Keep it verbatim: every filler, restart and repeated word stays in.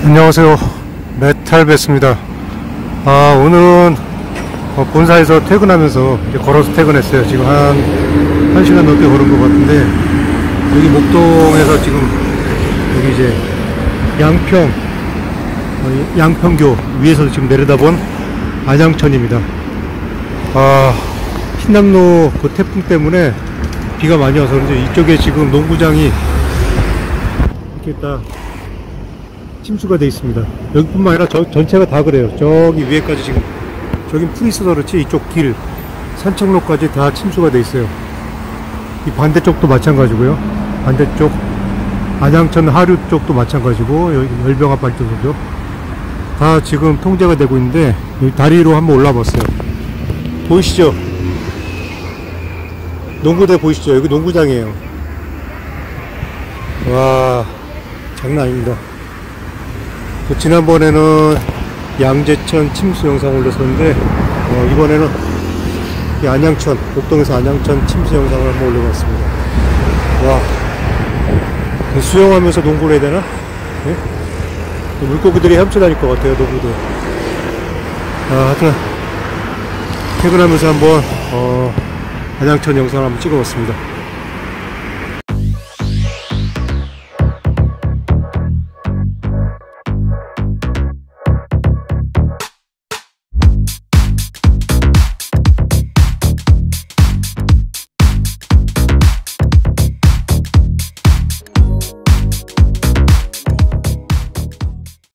안녕하세요, 메탈베스입니다. 아, 오늘은 어, 본사에서 퇴근하면서 이제 걸어서 퇴근했어요. 지금 한, 한 시간 넘게 걸은 것 같은데, 여기 목동에서 지금 여기 이제 양평 어, 양평교 위에서 지금 내려다본 안양천입니다. 아, 신남로 그 태풍 때문에 비가 많이 와서 그런지 이쪽에 지금 농구장이 이렇게 딱 침수가 되어 있습니다. 여기뿐만 아니라 저 전체가 다 그래요. 저기 위에까지 지금, 저긴 풀이 있어서 그렇지 이쪽 길 산책로까지 다 침수가 되어 있어요. 이 반대쪽도 마찬가지고요. 반대쪽 안양천 하류 쪽도 마찬가지고, 여기 열병 아파트 쪽도 다 지금 통제가 되고 있는데, 여기 다리로 한번 올라봤어요. 보이시죠? 농구대 보이시죠? 여기 농구장이에요. 와, 장난 아닙니다. 지난번에는 양재천 침수 영상 올렸었는데, 어, 이번에는 이 안양천, 목동에서 안양천 침수 영상을 한번 올려봤습니다. 와, 수영하면서 농구를 해야 되나? 네? 물고기들이 헤엄쳐다닐 것 같아요, 농구들. 아, 하여튼 퇴근하면서 한번 어, 안양천 영상을 한번 찍어봤습니다.